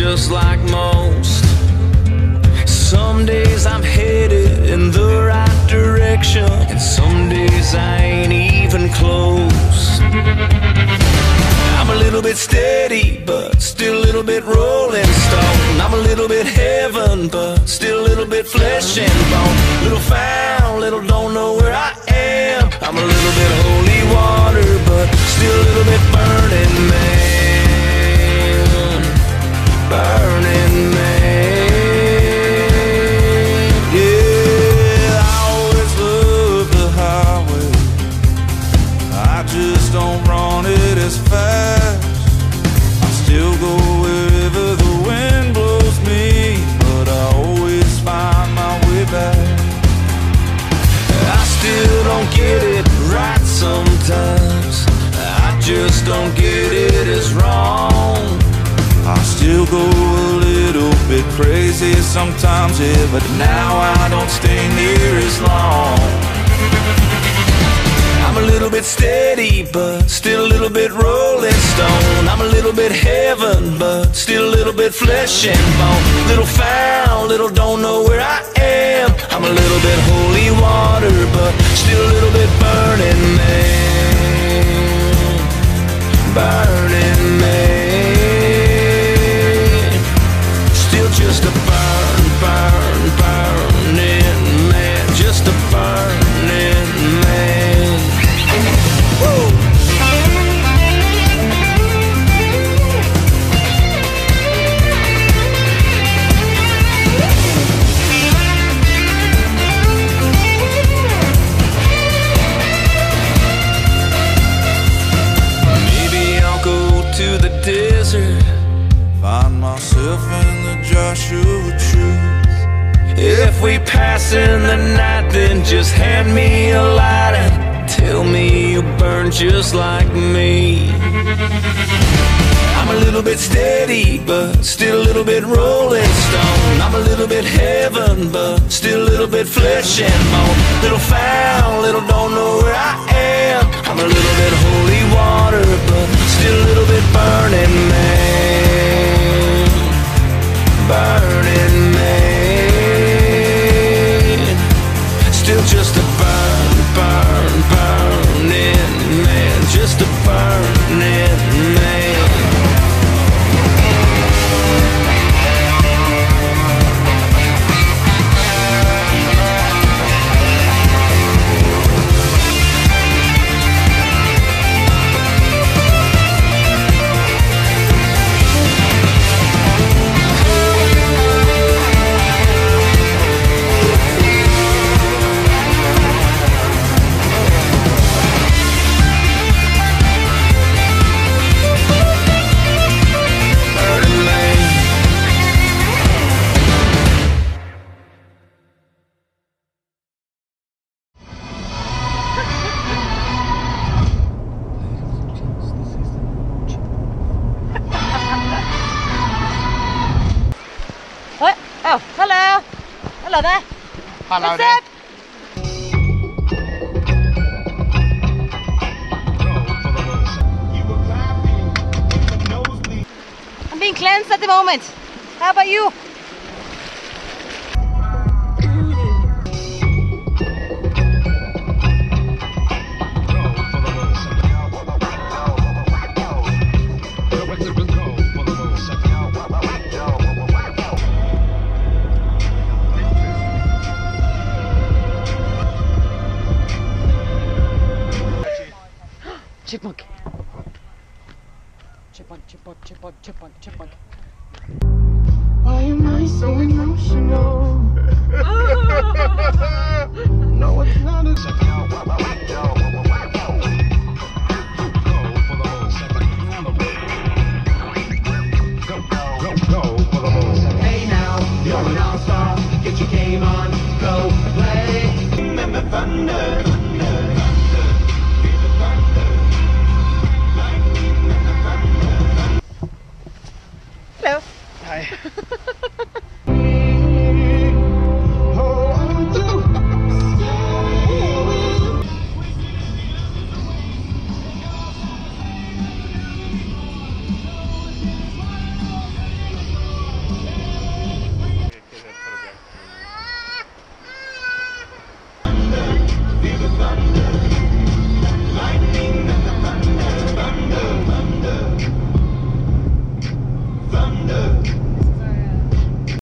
just like most. Some days I'm headed in the right direction, and some days I ain't even close. I'm a little bit steady, but still a little bit rolling stone. I'm a little bit heaven, but still a little bit flesh and bone. Little found, little don't know where I am. I'm a little bit holy water, but still a little bit burning man. Burning man. Yeah, I always love the highway. I just don't run it as fast. I still go wherever the wind blows me, but I always find my way back. I still don't get it right sometimes. I just don't get it as wrong. I still go a little bit crazy sometimes, yeah, but now I don't stay near as long. I'm a little bit steady, but still a little bit rolling stone. I'm a little bit heaven, but still a little bit flesh and bone. Little found, little don't know where I am. I'm a little bit holy water, but still a little bit burning man. Burning man. Still just a burning man. Just a burning man. Woo! Maybe I'll go to the desert, find myself in the Joshua Tree. If we pass in the night, then just hand me a lighter. Tell me you burn just like me. I'm a little bit steady, but still a little bit rolling stone. I'm a little bit heaven, but still a little bit flesh and bone. Little found, little don't know where I am. I'm a little bit holy water, but still a little bit burning man. Burning man. Still just a burning man. Just a burning man. What? Oh, hello. Hello there. Hello What's there. up? I'm being cleansed at the moment. How about you? Chipmunk. Chipmunk, chipmunk, chipmunk, chipmunk, chipmunk. Why am I so emotional? No, it's not a Hey now, you're an all-star. Get your game on, go play. Remember thunder.